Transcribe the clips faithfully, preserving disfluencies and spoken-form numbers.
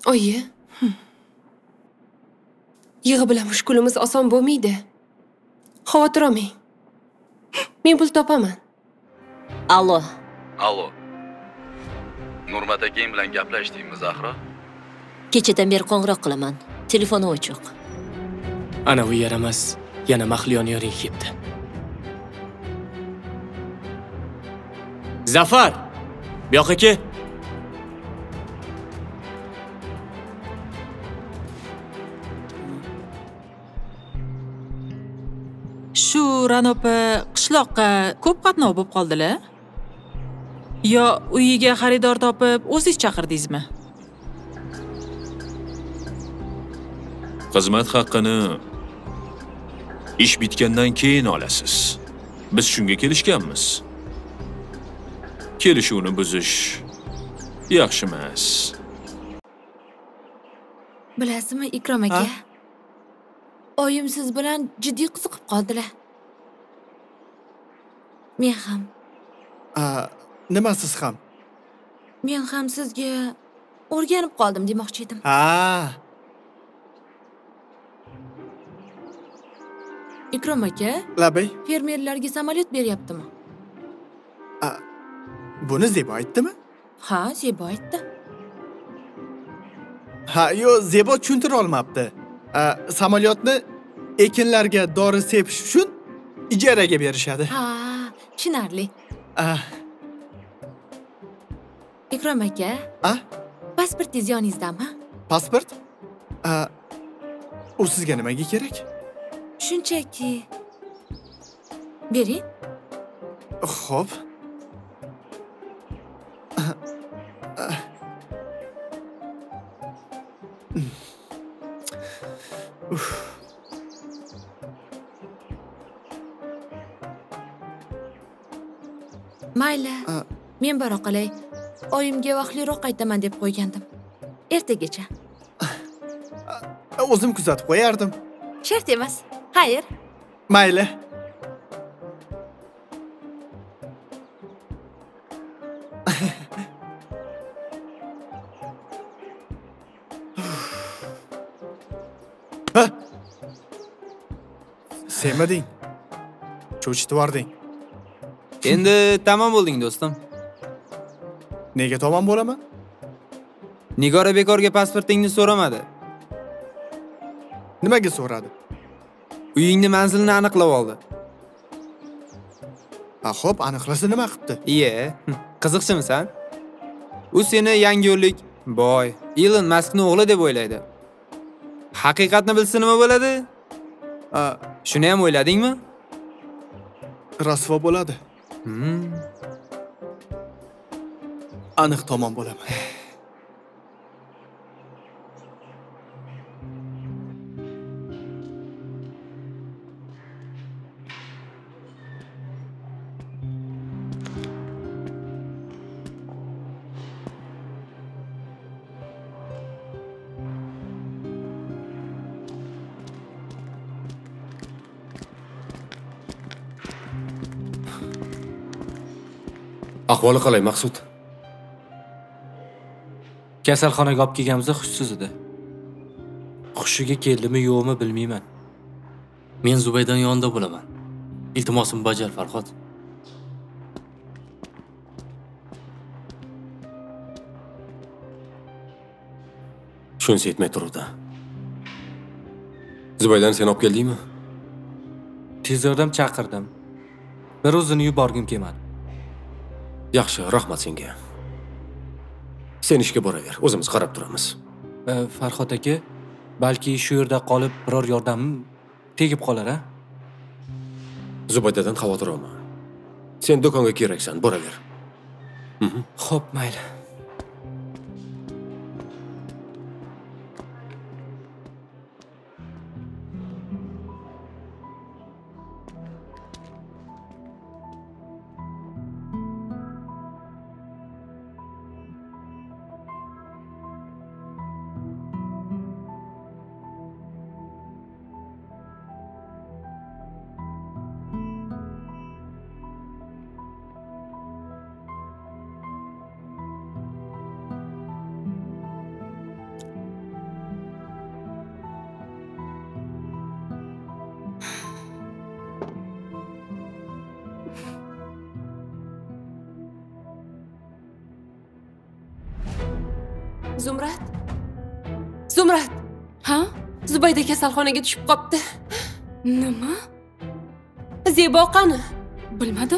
Oyi. Yig'i bilan mushkulimiz oson bo'lmaydi. Xavotir olmang. Men pul topaman. Allo. Allo. Nurmat akang bilan gaplashdingmi, Zahra? Kechadan beri qo'ng'iroq qilaman. Telefoni o'chiq. Ana u yaramas, yana Mahliyoni yoring kelibdi. Zafar, bu yoqqa kel. Shu Ranopa qishloqqa ko'p qatnov bo'lib qoldilar? Yo uyiga xaridor topib o'zingiz chaqirdingizmi? Xizmat haqqini ish bitgandan keyin olasiz. Biz shunga kelishganmiz. Kelishuvni buzish yaxshi emas. Bilasizmi, Ikrom aka? Oyim siz bilan jiddiy qiziqib qoldilar. Men ham. A, nima siz ham? Men ham sizga o'rganib qoldim demoqchi edim. Ha. Ikrom aka, Labay. fermerlarga samolyot beryaptimi? A, buni Zebo aytdimi? Ha, Zebo aytdi. Ha, yo, Zebo tushuntira olmabdi. Samolyotni ekinlarga dori sepish uchun ijaraga berishadi. Ha, tushunarli. Ikrom aka, a? Pasportingiz yoningizdami? Pasport? A, u sizga nimaga kerak? Shunchaki bering. Xo'p. Mayli. Men bora qolay. Oyimga vaqtliroq qaytaman deb qo'ygandim. Ertagacha. O'zim kuzatib qo'yardim. Shart emas. Xayr. Mayli. Sevmading. Cho'chitib yubording. Endi tamom bo'lding, do'stim. Nega tamom bo'laman? Nigora bekorga pasportingni so'ramadi. Nimaga so'radi? Uyingni manzilini aniqlab oldi. Ha, xo'p, aniqlasa nima qilibdi? Iye, qiziqchimisan? U seni yangiyo'llik, boy, Elon Muskning o'g'li deb o'ylaydi. Haqiqatni bilsa nima bo'ladi? Shuni ham o'yladingmi? Rasvo bo'ladi. Hmm. Aniq tomon bo'laman. Ahvoli qalay, Maqsud? Kasalxonaga olib kelganimizda hushsiz edi. Hushiga keldimi, yo'qmi bilmayman. Men Zubaydan yonida bo'laman. Iltimosimni bajar, Farhod. Shunisi yetmay turibdi. Zubaydan sen olib keldingmi? Tez yordam chaqirdim. Bir o'zini yuborgim kelmadi. Yaxshi, rahmat senga. Sen ishga boraver, o'zimiz qarab turamiz. E, Farhod aka, balki shu yerda qolib biror yordamim tegib qolar, a? Zubaydadan xavotir olma. Sen do'konga keraksan, boraver. Xo'p, mayli. Zumrad? Zumrad! Ha? Zubayda kasalxonaga tushib qopti. Nima? Zebo qani? Bilmadim.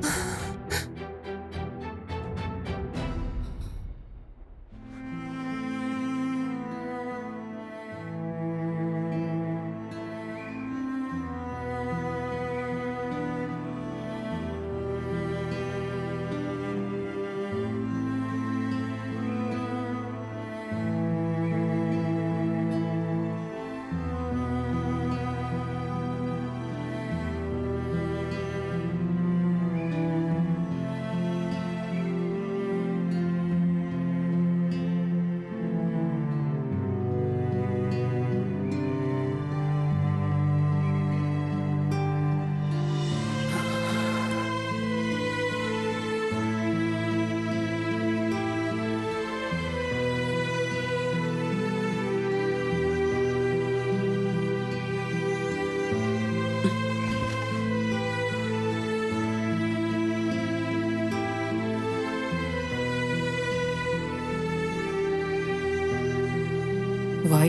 Voy.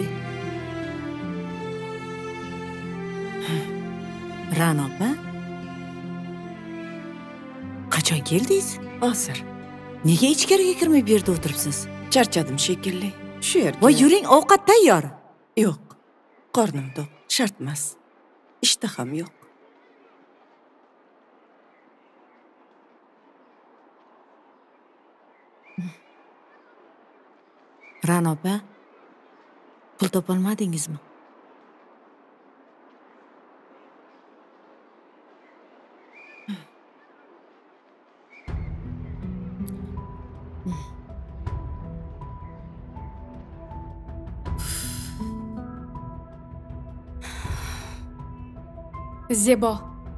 Ra'no opa? Qachon keldingiz? Hozir. Nega ichkariga kirmay bu yerda o'tiribsiz? Charchadim shekilli. Shu yerga. Voy, yuring, ovqat tayyor. Yo'q. Qornim to'q. Shart emas. Ishtaham yo'q. Ra'no opa, pul topolmadingizmi? Zebo.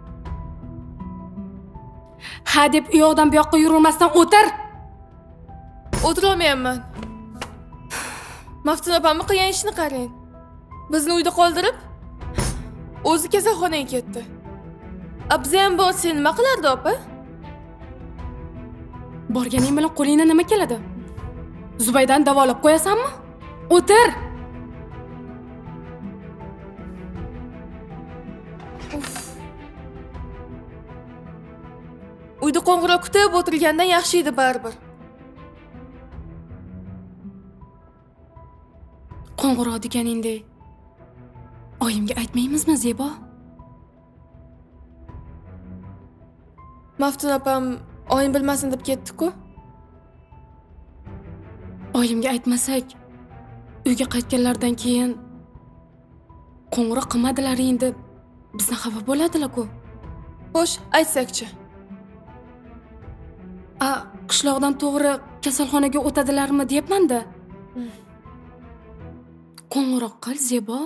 Ha deb u yoqdan bu yoqqa yurmasdan o'tir. O'tirolmayapman. Maftun opamni qilgan ishini qarang. Bizni uyda qoldirib, o'zi kasalxonaga ketdi. Abzi ham bo'lsa nima qilardi, opa? Borganing bilan qo'lingdan nima keladi? Zubaydan davolab qo'yasanmi? O'tir. Uyda qo'ng'iroq kutib o'tirgandan yaxshi edi baribir. Qo'ng'iroq deganingdek. Oyimga aytmaymizmi, Zebo? Maftun opam oyim bilmasin deb ketdi-ku. Oyimga aytmasak, uyga qaytganlardan keyin qo'ng'iroq qilmadilar endi bizni xafa bo'ladilar-ku. Xo'sh, aytsak-chi. A, qishloqdan to'g'ri kasalxonaga o'tadilarmi deyapman-da. Qo'ng'iroq qil, Zebo.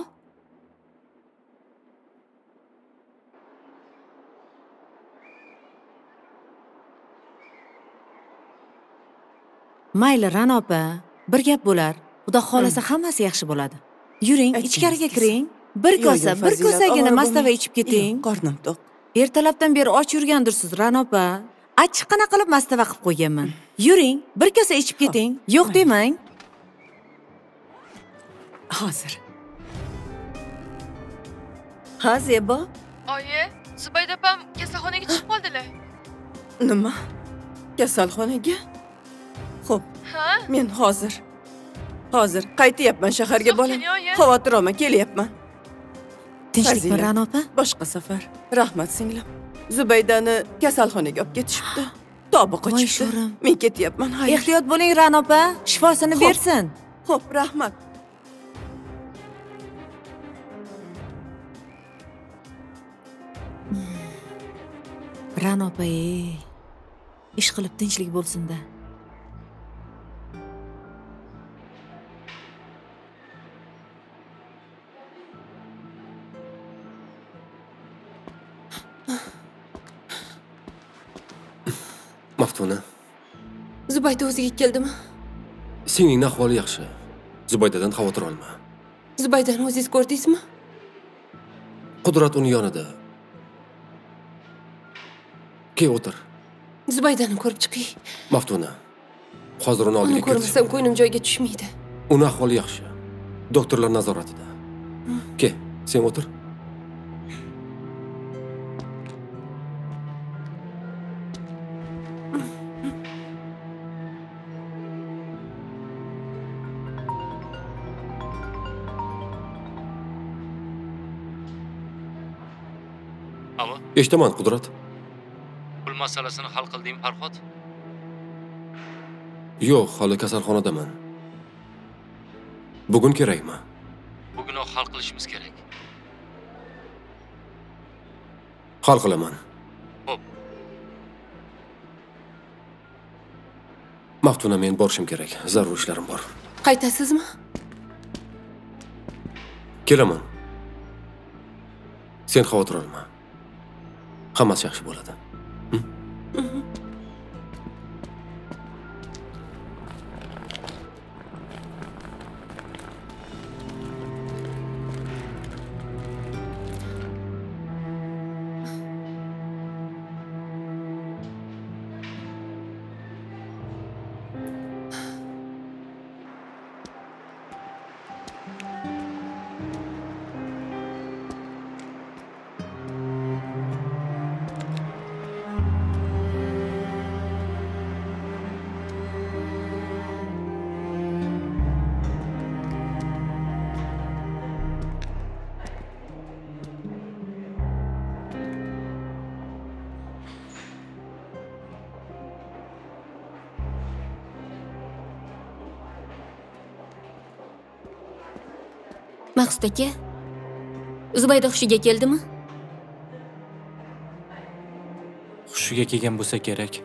Mayli, Ra'no opa, bir gap bo'lar. Xudo xolasa hammasi yaxshi bo'ladi. Yuring, ichkariga kiring. Bir kosa, bir kosagina mastava ichib keting. Qornim to'q. Ertalabdan beri och yurgandirsiz, Ra'no opa. Achchiqqina qilib mastava qilib qo'yganman. Yuring, bir kosa ichib keting. Yo'q demang. Hozir. Ha, Zebo? Oyi, Zubayda opam kasalxonaga chiqib qoldilar. Nima? Kasalxonaga? Xo'p. Ha? Men hozir. Hozir qaytyapman shaharga bolam. Xavotir olma, kelyapman. Tinchlikmi, Ra'no opa? Boshqa safar. Rahmat singlim. Zubaydani kasalxonaga olib ketishibdi. Tobi qochibdi. Men ketyapman. Hayır. Ehtiyot bo'ling, Ra'no opa. Shifosini bersin. Xo'p, rahmat. Ra'no opa, ey. Ish qilib tinchlik bo'lsin-da. Maftuna, Zubayda o'ziga keldimi? sening ahvoli yaxshi. Zubaydadan xavotir olma. Zubaydani o'zingiz ko'rdingizmi? Qudrat uning yonida. Kel o'tir. Zubaydani ko'rib chiqing. Maftuna, Hozir uni Uni oldiga kirit. ko'rmasam ko'nglim joyiga tushmaydi. Uni ahvoli yaxshi. Doktorlar nazoratida. Kel, sen o'tir. Alo, Eshitaman, Qudrat. pul masalasini hal qildingmi, Farhod? Yo'q, hali kasalxonadaman. Bugun kerakmi? Bugunoq hal qilishimiz kerak. Hal qilaman. Xo'p. Maftuna, men borishim kerak. Zarur ishlarim bor. Qaytasizmi? Kelaman. Sen xavotir olma. Hammasi yaxshi bo'ladi. Maqsud aka, Zubayda hushiga keldimi? Hushiga kelgan bo'lsa kerak.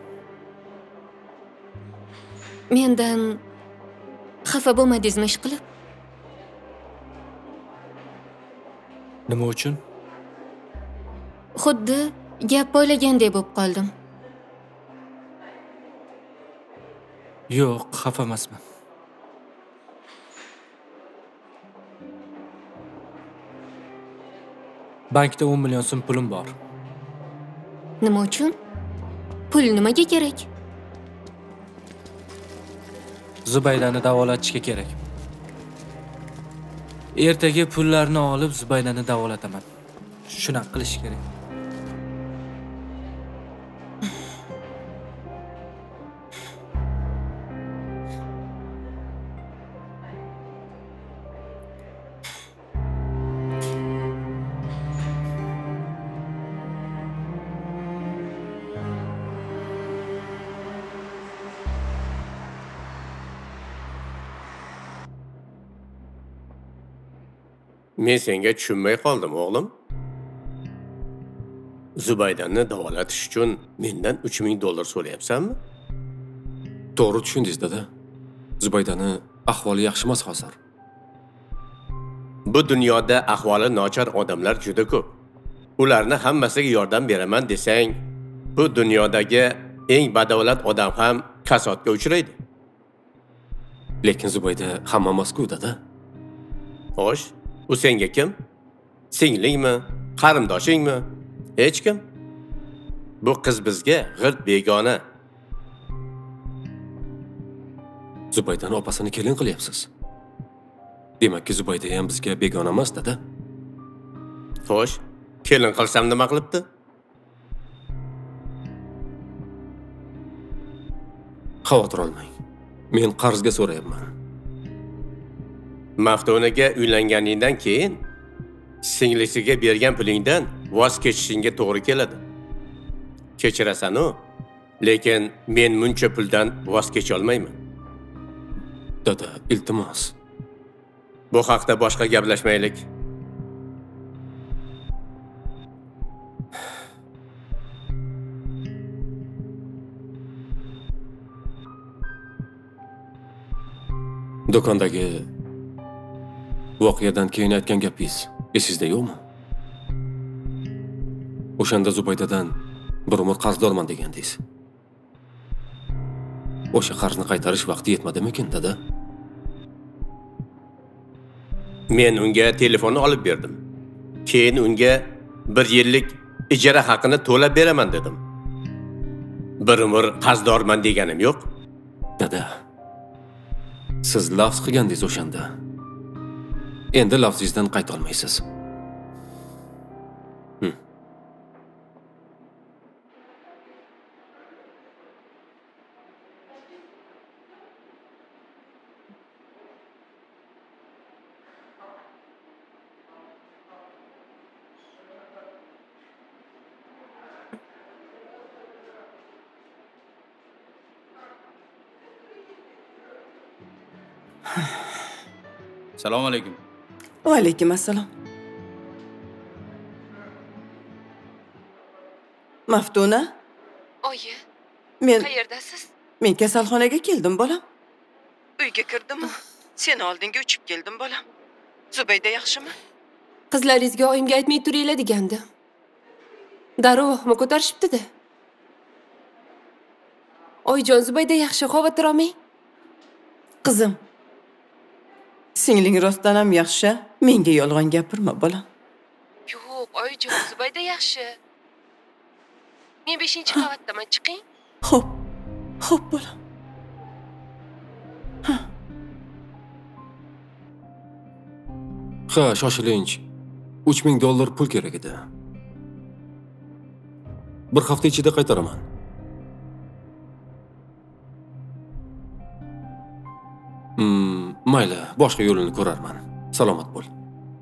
Mendan xafa bo'lmadingizmi ish qilib? Nima uchun? Xuddi gap poylagandek bo'lib qoldim. Yo'q, xafa emasman. Bankda o'n million so'm pulim bor. Nima uchun? Pul nimaga kerak? Zubaydani davolatishga kerak. Ertaga pullarni olib Zubaydani davolataman. Shunaqa qilish kerak. Men senga tushunmay qoldim, o'g'lim. Zubaydani davolatish uchun mendan uch ming dollar so'rayapsanmi? To'g'ri tushundingiz, dada. Zubaydani ahvoli yaxshi emas hozir. Bu dunyoda ahvoli nochor odamlar juda ko'p. Ularni hammasiga yordam beraman desang, bu dunyodagi eng badavlat odam ham kasodga uchraydi. Lekin Zubayda hamma emas-ku, dada. Xo'sh, u senga kim? Singlingmi? Qarindoshingmi? Hech kim. Bu qiz bizga g'irt begona. Zubaydani opasini kelin qilyapsiz. Demakki Zubayda ham bizga begona emas, dada. Xo'sh, kelin qilsam nima qilibdi? Xavotir olmang. Men qarzga so'rayapman. Maftunaga uylanganingdan keyin singlisiga bergan pulingdan voz kechishingga to'g'ri keladi. Kechirasan-u, lekin men muncha puldan voz kecha olmayman. Dada, iltimos. Bu haqda boshqa gaplashmaylik. Do'kondagi voqeadan keyin aytgan gapingiz esingizda yo'qmi? O'shanda Zubaydadan bir umr qarzdorman degandingiz. O'sha qarzni qaytarish vaqti yetmadimikin, dada? Men unga telefonni olib berdim. Keyin unga bir yillik ijara haqini to'lab beraman dedim. Bir umr qarzdorman deganim yo'q. Dada, Siz lafz qilgandingiz o'shanda. Endi lafzingizdan qayta olmaysiz. Hmm. Assalomu alaykum. Va alaykum assalom. Maftuna? Oyi, Men qayerdasiz? Men kasalxonaga keldim, bolam. Uyga kirdim. Seni oldinga uchib keldim, bolam. Zubayda yaxshimi? Qizlaringizga oyimga aytmay turinglar degandi. Darrov ahmi ko'tarishibdi-da. Oyijon, Zubayda yaxshi, xavotir olmang. Qizim, singling rostdan ham yaxshi. Menga yolg'on gapirma, bolam. Yo'q, oyijon, Zubayda yaxshi. Men beshinchi qavatdaman, chiqing. Xo'p. Xo'p, bolam. Ha, shoshilinch. uch ming dollar pul kerak edi. Bir hafta ichida qaytaraman. Hmm, mayli, boshqa yo'lini ko'rarman. Salomat bo'l.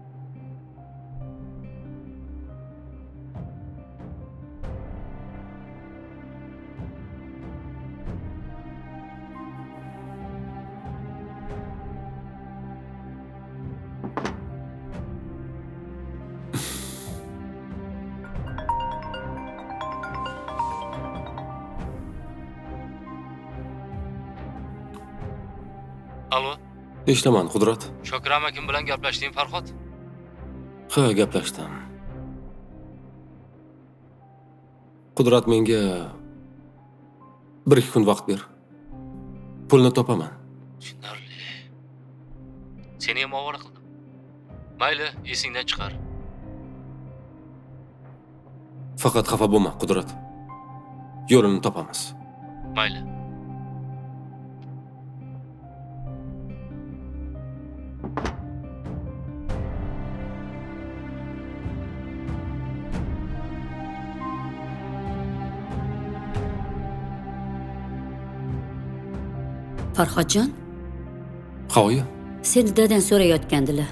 Alo. Eshitaman, Qudrat. Shokir amakim bilan gaplashding, Farhod? Ha, gaplashdim. Qudrat, menga bir ikki kun vaqt ber. Pulni topaman. Tushunarli. Seni ham ovora qildim. Mayli, esingdan chiqar. Faqat xafa bo'lma, Qudrat. Yo'lini topamiz. Mayli. Farhodjon, Ha, oyi. seni dadan so'rayotgandilar.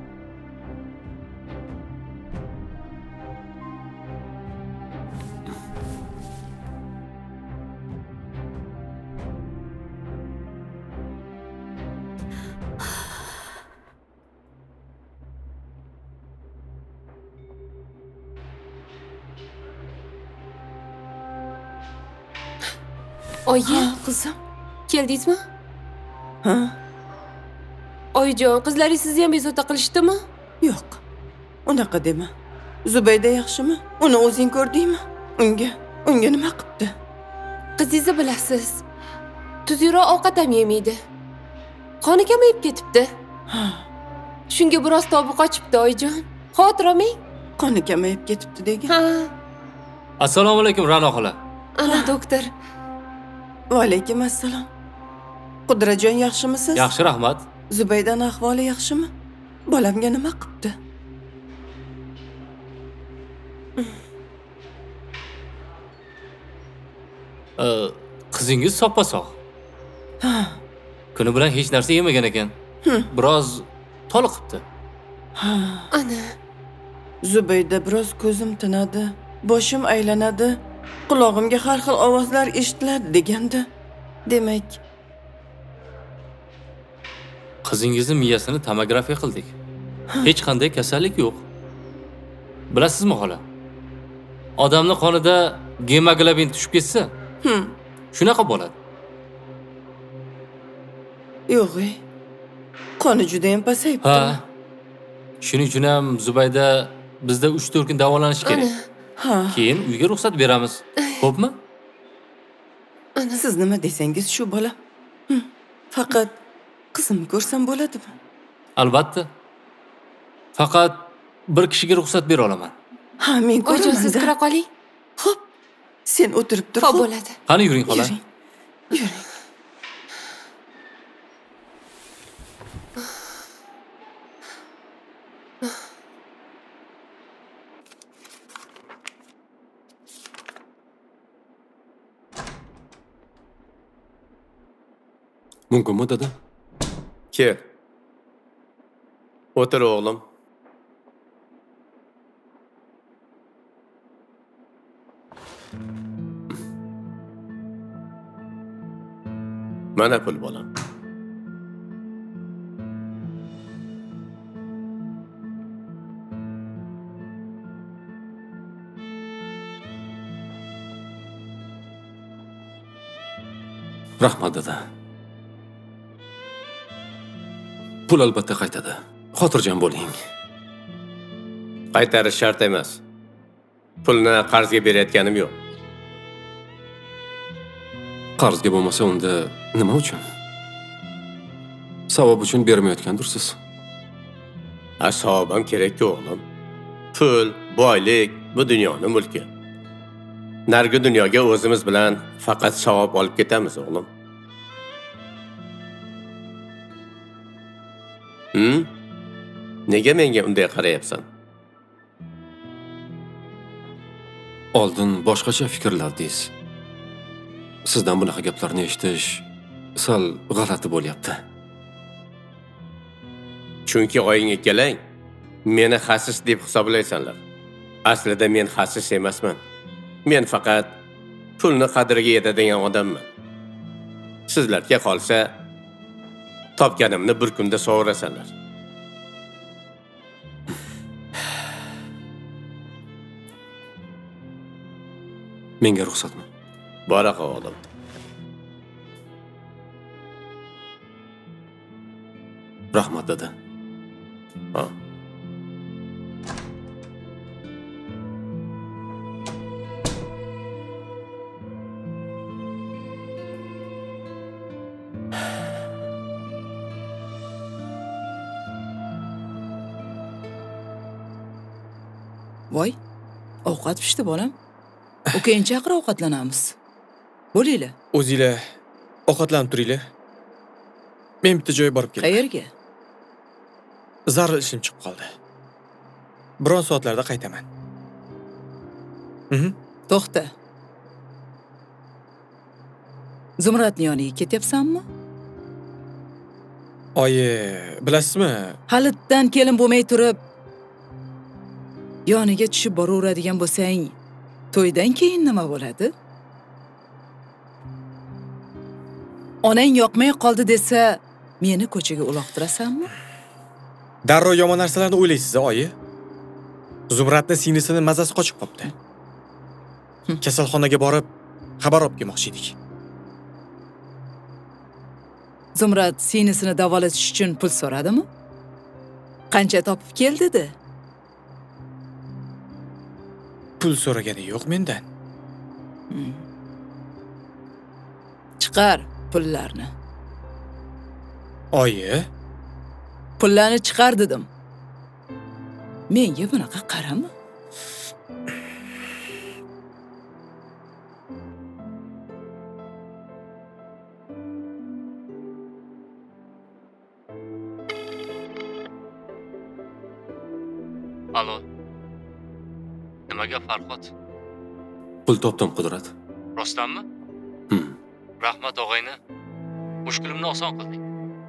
Oyi, qizim, keldingizmi? Ha? Oyijon, qizlaringiz sizni ham bezovta qilishdimi? Yo'q. Unaqa dema. Zubayda yaxshimi? Uni o'zing ko'rdingmi? Unga, unga nima qilibdi? Qizingizni bilasiz. Tuzukroq ovqat ham yemaydi. Qoni kamayib ketibdi. Shunga biroz tobi qochibdi, oyijon. Xavotir olmang. Qoni kamayib ketibdi degan. Ha. Assalomu alaykum, Ra'no xola. Ana doktor. Va alaykum assalom. Qudrajon, yaxshimisiz? Yaxshi, rahmat. Zubaydaning ahvoli yaxshimi? Bolamga nima qilibdi? Qizingiz soppa-sog'. Ha. Kuni bilan hech narsa yemagan ekan. Biroz toliqibdi. Ha. Ana. Zubayda biroz ko'zim tinadi, boshim aylanadi, qulog'imga har xil ovozlar eshitiladi degandi. Demak, Qizingizni miyasini tomografiya qildik. Hech qanday kasallik yo'q. Bilasizmi, xola? Odamning qonida gemoglobin tushib ketsa, Hm. shunaqa bo'ladi. Yo'q, ey. Qoni juda ham pasayibdi. Ha. Shuning uchun ham Zubayda bizda uch to'rt kun davolanish kerak. Ha. Keyin uyga ruxsat beramiz. Xo'pmi? Siz nima desangiz shu, bola. Hm. Faqat qizimni ko'rsam bo'ladimi? Albatta. Faqat bir kishiga ruxsat bera olaman. Ha, men Oyijon, ko'raman. siz kira qoling. Xo'p. Sen o'tirib tur. Xo'p, bo'ladi. Qani yuring, xola. Yuring. Yuring. Mumkinmi dada? Kel. O'tir o'g'lim. Mana pul bolam. Rahmat dada. Pul albatta qaytadi. Xotirjam bo'ling. Qaytarish shart emas. Pulni qarzga berayotganim yo'q. Qarzga bo'lmasa unda nima uchun? Savob uchun bermayotgandursiz. Ha, savob ham kerak-ku o'g'lim. Pul, boylik bu dunyoning mulki. Nargi dunyoga o'zimiz bilan faqat savob olib ketamiz o'g'lim. Hmm? Nega menga unday qarayapsan? Oldin boshqacha fikrlardingiz. Sizdan bunaqa gaplarni eshitish sal g'alati bo'lyapti. Chunki oying ikkalang meni xasis deb hisoblaysanlar. Aslida men xasis emasman. Men faqat pulni qadriga yetadigan odamman. Sizlarga qolsa topganimni bir kunda sovurasanlar. Menga ruxsatmi? Bora o'g'lim. Rahmat dada. Ha. Voy, ovqat pishdi bolam. Ukeyin chaqir ovqatlanamiz. Bo'linglar. O'zinglar ovqatlanib turinglar. Men bitta joyga borib kelaman. Qayerga? Zarur ishim chiqib qoldi. Biron soatlarda qaytaman. Mhm. To'xta. Zumratning yoniga ketyapsanmi? Oyi, bilasizmi? Halitdan kelin bo'lmay turib yoniga tushib boraveradigan bo'lsang, to'ydan keyin nima bo'ladi? Onang yoqmay qoldi desa, meni ko'chaga uloqtirasanmi? Darrov yomon narsalarni o'ylaysiz, oyi. Zumratning singlisini mazasi qochib qopti. Kasalxonaga borib xabar olib kelmoqchi edik. Zumrat singlisini davolatish uchun pul so'radimi? Qancha topib kel dedi? Pul so'ragani yo'q mendan. Hmm. Chiqar pullarni. Oyi, pullarni chiqar dedim. Menga bunaqa qarama. Alo. Nimaga Farhod? Pul topdim, Qudrat. Rostdanmi? Hmm. Rahmat og'ayni. Mushkulimni oson qilding.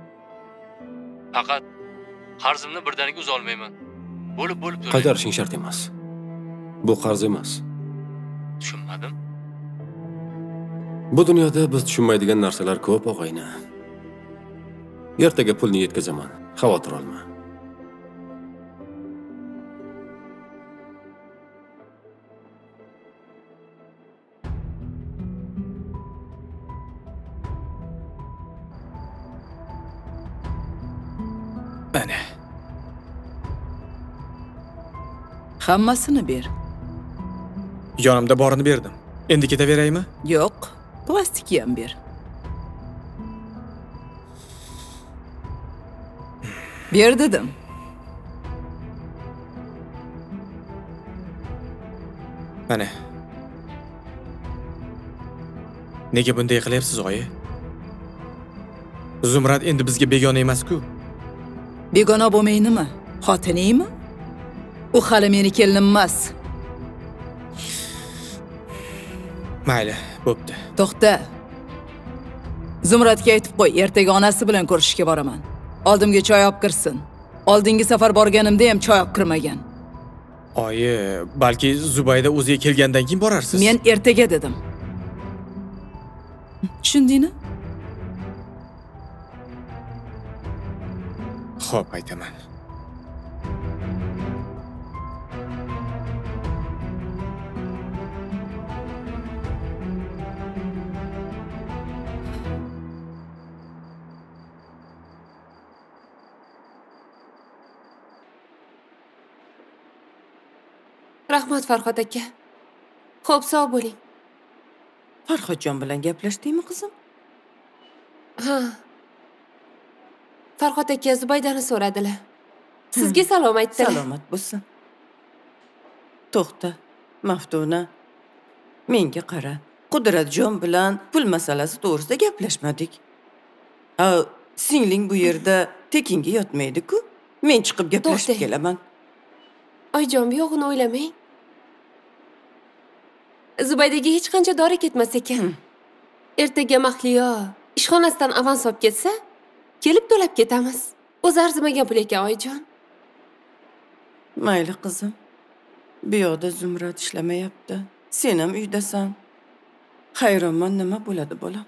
Faqat qarzimni birdaniga uza olmayman. Bo'lib-bo'lib to'layman. Qaytarishing shart emas. Bu qarz emas. Tushunmadim. Bu dunyoda biz tushunmaydigan narsalar ko'p, og'ayni. Ertaga pulni yetkazaman. Xavotir olma. Ana. Hammasini ber. Yonimda borini berdim. Endi ketaveraymi? Yo'q, plastikni ham ber. Ber dedim. Mana. Nega bunday qilyapsiz, oyi? Zumrat endi bizga begona emas-ku. Begona bo'lmay nima? Xotiningmi? U hali meni kelinim emas. Mayli, bo'pti. To'xta. Zumradga aytib qo'y, ertaga onasi bilan ko'rishishga boraman. Oldimga choy olib kirsin. Oldingi safar borganimda ham choy olib kirmagan. Oyi, balki Zubayda o'ziga kelgandan keyin borarsiz. Men ertaga dedim. Tushundingmi? Xo'p, aytaman. Rahmat Farhod aka. Xo'p, sog' bo'ling. Farhodjon bilan gaplashdingmi, qizim? Ha. Farhod aka Zubaydani so'radilar. Sizga salom aytdilar. Salomat bo'lsin. To'xta, Maftuna. Menga qara. Qudratjon bilan pul masalasi to'g'risida gaplashmadik. Ha, singling bu yerda tekinga yotmaydi-ku. Men chiqib gaplashib kelaman. Oyjon, bu yo'g'ini o'ylamang. Zubaydaga hech qancha dori ketmas ekan. Ertaga Mahliyo ishxonasidan avans olib ketsa, kelib to'lab ketamiz. O'zi arzimagan pul ekan, oyijon. Mayli qizim. Bu yoqda Zumrad ishlamayapti. Sen ham uydasan. Hayronman, nima bo'ladi bolam?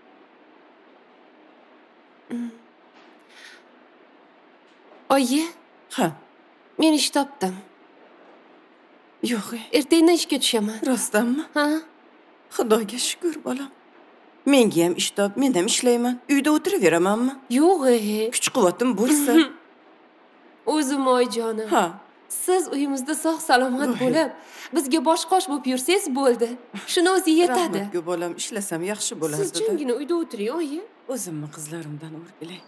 Oyi? Ha. Men ish topdim. Yo'q. Ertaga ishga tushaman. Rostdanmi? Ha. Xudoga shukr, bolam. Menga ham ish top, men ham ishlayman. Uyda o'tiraveramanmi? Yo'q. Kuch-quvvatim bo'lsa. O'zim oyijonim. Ha. Siz uyimizda sog' salomat bo'lib, bizga bosh-qosh bo'lib yursangiz bo'ldi. Shuni o'zi yetadi. Rahmatga bolam, ishlasam yaxshi bo'lardi. Siz jimgina uyda o'tiring, oyi. O'zimni qizlarimdan o'rgilay.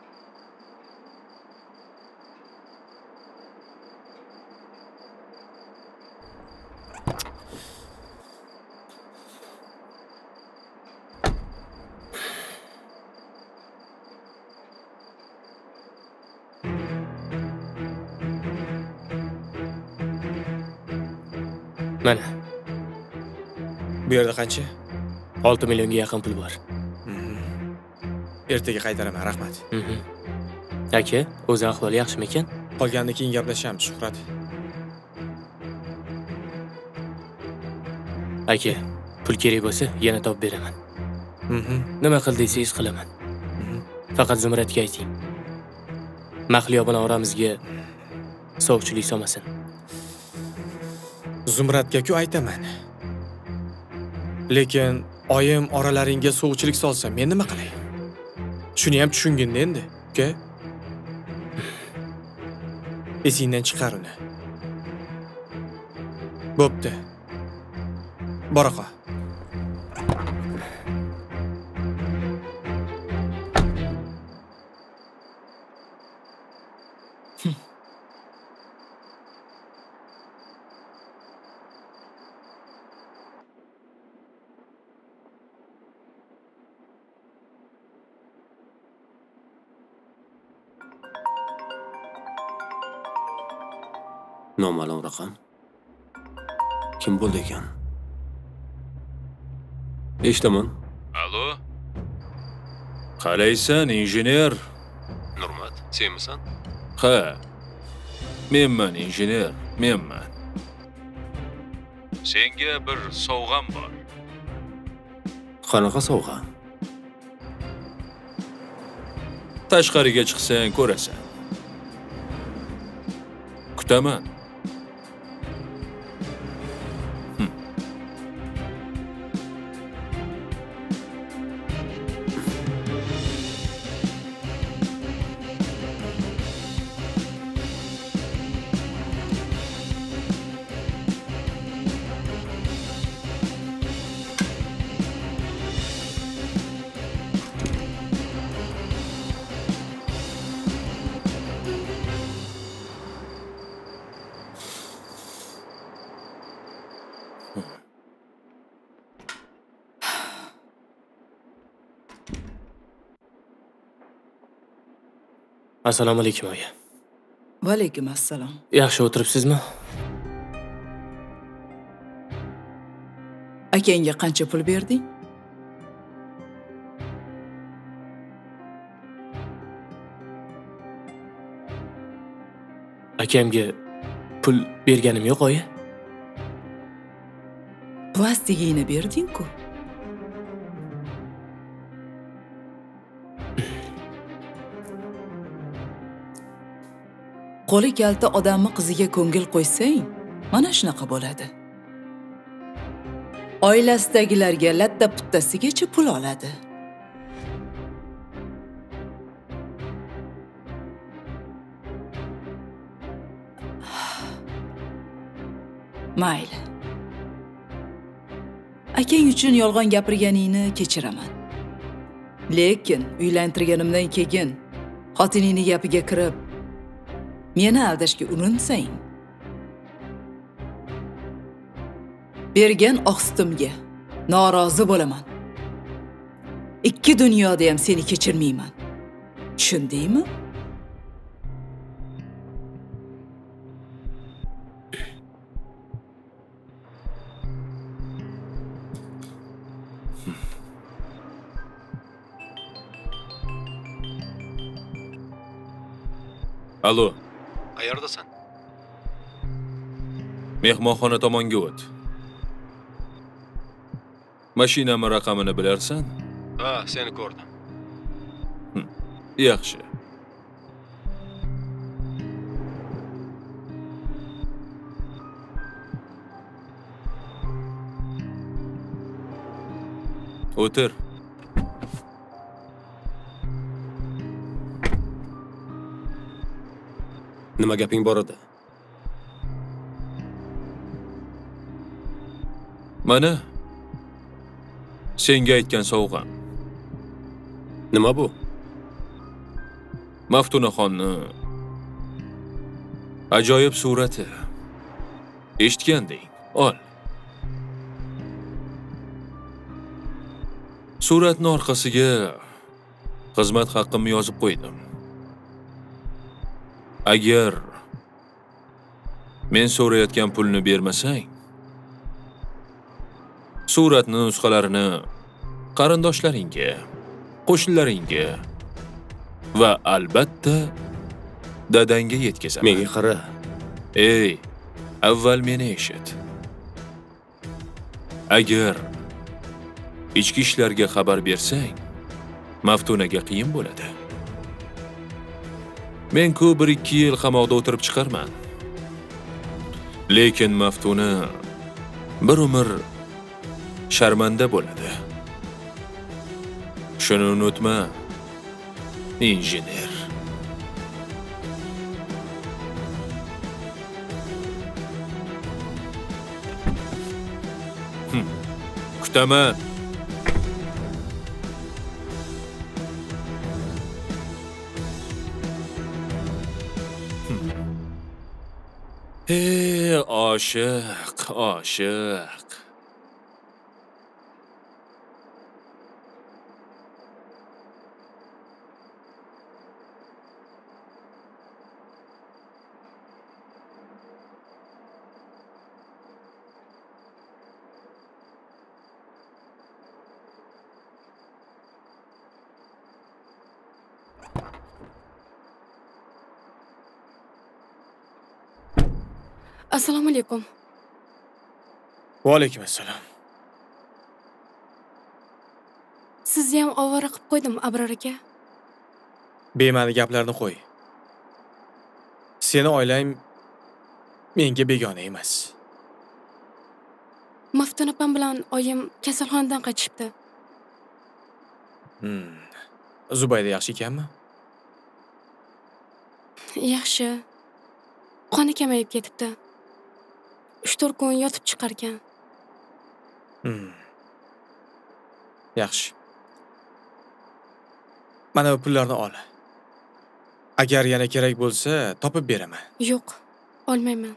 Mana. Bu yerda qancha? olti millionga yaqin pul bor. Ertaga qaytaraman, rahmat. Aka, o'zi ahvoli yaxshimi ekan? Qolgandan keyin gaplashamiz, Shuhrat. Aka, pul kerak bo'lsa, yana topib beraman. Nima qil desangiz qilaman. Faqat Zumradga ayting. Mahliyo bilan oramizga sovuqchilik solmasin. Zumradga-ku aytaman. Lekin oyim oralaringga sovuqchilik solsa, men nima qilay? Shuni ham tushungin endi, uka. Esingdan chiqar uni. Bo'pti. Bora qol. Noma'lum raqam. Kim bo'ldi ekan? Eshitaman. Alo. Qalaysan, injener? Nurmat, senmisan? Ha. Menman, injener, menman. Senga bir sovg'am bor. Qanaqa sovg'a? Tashqariga chiqsang ko'rasan. Kutaman. Assalomu alaykum oyi. Va alaykum assalom. Yaxshi o'tiribsizmi? Akangga qancha pul berding? Akamga pul berganim yo'q, oyi. Plastigini berding-ku. Qo'li kalta odamni qiziga ko'ngil qo'ysang, mana shunaqa bo'ladi. Oilasidagilarga latta puttasigacha pul oladi. Mayli. Akang uchun yolg'on gapirganingni kechiraman. Lekin uylantirganimdan keyin xotiningning gapiga kirib, meni aldashga urinsang, bergan oq sutimga norozi bo'laman. Ikki dunyoda ham seni kechirmayman. Tushundingmi? Alo, Qayerdasan? mehmonxona tomonga o't. Mashinam raqamini bilarsan? Ha, seni ko'rdim. Yaxshi. O'tir. Nima gaping bor edi? Mana senga aytgan sovg'am. Nima bu? Maftunaxonni ajoyib surati. Eshitganding, ol. Suratning orqasiga xizmat haqqimni yozib qo'ydim. Agar men so'rayotgan pulni bermasang, suratning nusxalarini qarindoshlaringga, qo'shnilaringga va albatta dadangga yetkazaman. Menga qara. Ey, avval meni eshit. Agar ichki ishlarga xabar bersang, Maftunaga qiyin bo'ladi. Men ku bir ikki yil qamoqda o'tirib chiqarman. Lekin Maftuna bir umr sharmanda bo'ladi. Shuni unutma, injener. Hm. Kutaman. Ey, oshiq, oshiq. Assalomu alaykum. Va alaykum assalom. Sizni ham ovora qilib qo'ydim, Abror aka. Bema'ni gaplarni qo'y. Seni oilang menga begona emas. Maftun opam bilan oyim kasalxonadan qaytishibdi. Hmm. Zubayda yaxshi ekanmi? Yaxshi. Qoni kamayib ketibdi. uch to'rt kun yotib chiqarkan. Hmm. Yaxshi. Mana bu pullarni ol. Agar yana kerak bo'lsa, topib beraman. Yo'q, olmayman.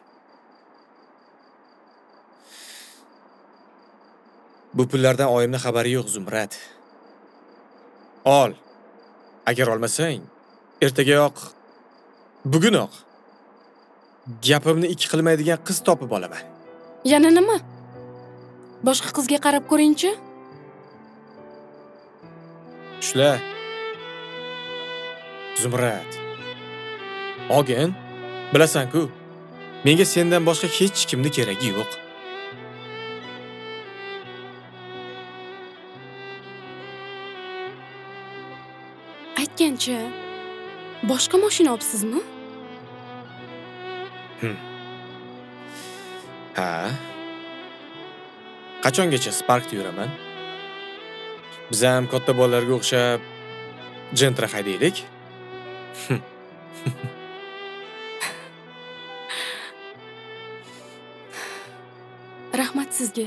Bu pullardan oyimning xabari yo'q, Zumrad. Ol. Agar olmasang, ertagayoq, bugunoq gapimni ikki qilmaydigan qiz topib olaman. Yana nima? Boshqa qizga qarab ko'ring-chi. Shular. Zumrad. Ogin, Bilasan-ku, menga sendan boshqa hech kimni keragi yo'q. Aytgancha, boshqa mashina olibsizmi? Hmm. Ha. Qachongacha Sparkda yuraman? Biz ham katta bolalarga o'xshab Gentra haydaylik. Rahmat sizga.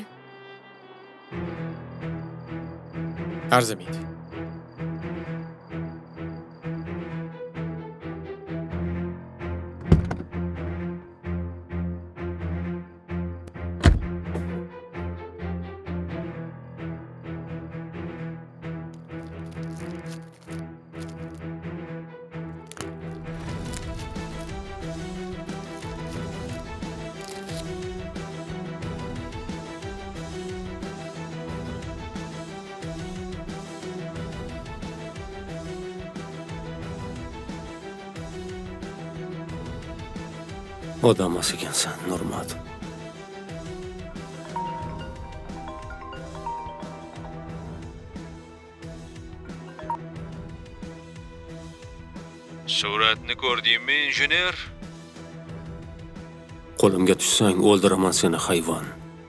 Arzimaydi. Odam emas ekansan, Nurmat. Suratni ko'rdingmi, injener? Qo'limga tushsang, o'ldiraman seni, hayvon.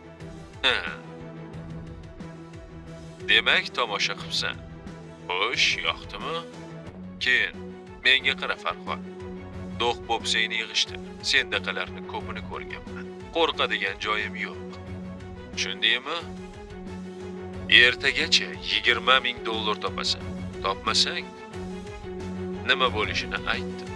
Demak, tomosha qilibsan. Xo'sh, yoqdimi? Keyin menga qara, Farhod. Do'q bo'psangni yig'ishtir. Sendaqalarni ko'pini ko'rganman. Qo'rqadigan joyim yo'q. Tushundingmi? Ertagacha yigirma ming dollar topasan. Topmasang, nima bo'lishini aytdim.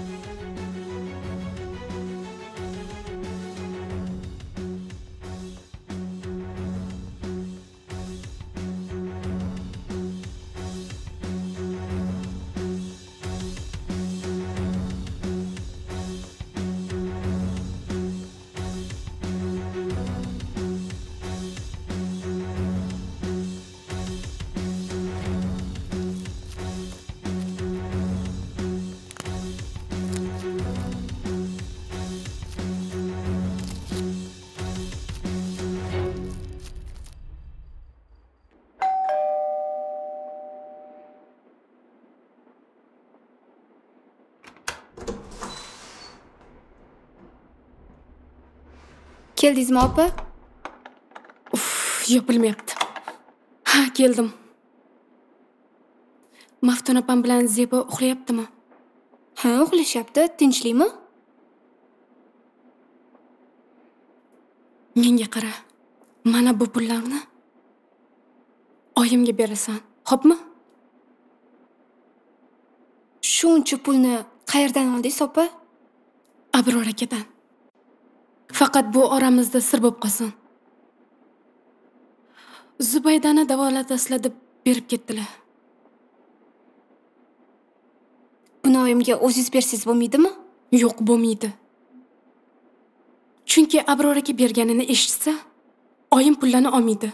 Keldingizmi opa? Uf, yo'q bilmayapti. Ha, keldim. Maftun opam bilan Zebo uxlayaptimi? Ha, uxlashyapti. Tinchlikmi? Menga qara. Mana bu pullarni oyimga berasan, xo'pmi? Shuncha pulni qayerdan oldingiz, opa? Abror akadan. Faqat bu oramizda sir bo'lib qolsin. Zubaydani davolatasizlar deb berib ketdilar. Buni oyimga o'zingiz bersangiz bo'lmaydimi? Yo'q, bo'lmaydi. Chunki Abror aka berganini eshitsa, oyim pullarni olmaydi.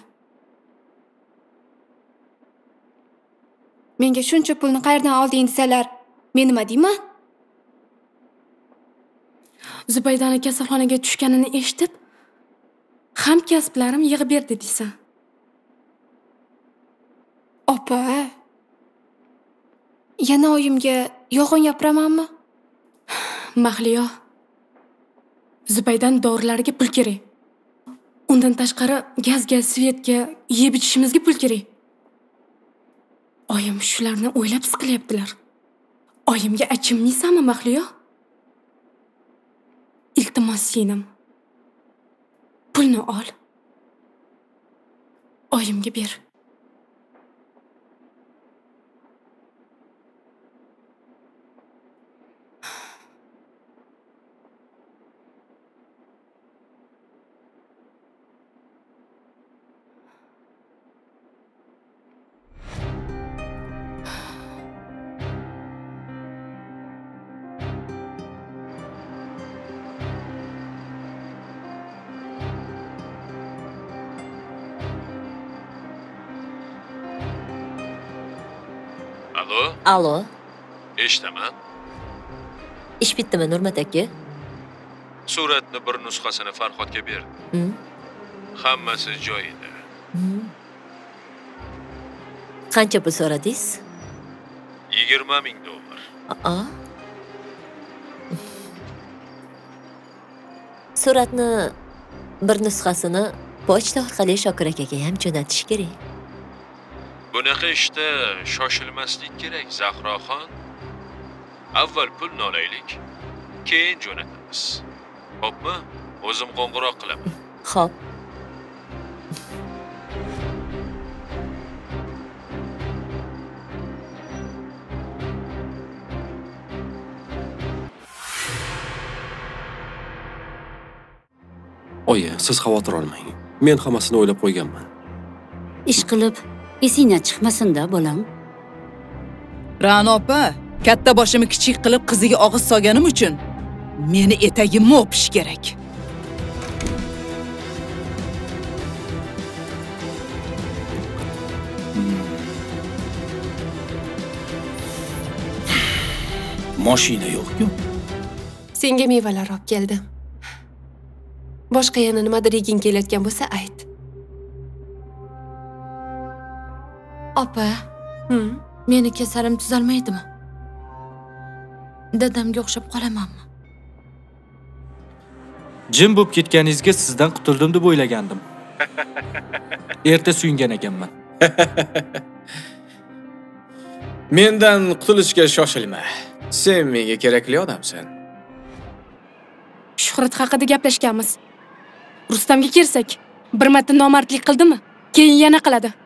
Menga shuncha pulni qayerdan olding desalar, men nima deyman? Zubaydani kasalxonaga tushganini eshitib, hamkasblarim yig'ib berdi deysan. Opa, yana oyimga yolg'on gapiramanmi? Mahliyo, Zubaydan dorilarga pul kerak. Undan tashqari gazga, svetga, yeb ichishimizga pul kerak. Oyim shularni o'ylab siqilyaptilar. Oyimga achimmaysanmi, Mahliyo? Iltimos yenim. Pulni ol. Oyimga ber. Alo. Eshitaman. Ish bitdimi, Nurmat aka? Suratni bir nusxasini Farhodga berdim. Hammasi joyida. Qancha pul so'radingiz? yigirma ming dollar. Aa. Suratni bir nusxasini pochta orqali Shokir akaga ham jo'natish kerak. Bunaqa ishda shoshilmaslik kerak, Zahroxon. Avval pulni olaylik, keyin jo'natamiz. Xo'pmi? O'zim qo'ng'iroq qilaman. Xo'p. Oyi, siz xavotir olmang. Men hammasini o'ylab qo'yganman. Ish qilib, esingdan chiqmasin-da, bolam. Ra'no opa, katta boshimni kichik qilib qiziga og'iz solganim uchun meni etagimni o'pish kerak. Mashina yo'q-ku. Senga mevalar olib keldim. Boshqa yana nimadir yeging kelayotgan bo'lsa ayt. Opa, meni kasalim tuzalmaydimi? Dadamga o'xshab qolamanmi? Jim bo'lib ketganingizga sizdan qutuldim deb o'ylagandim. Erta suyungan ekanman. Mendan qutulishga shoshilma. Sen menga kerakli odamsan. Shuhrat haqida gaplashganmiz. Rustamga kelsak, bir marta nomardlik qildimi? Keyin yana qiladi.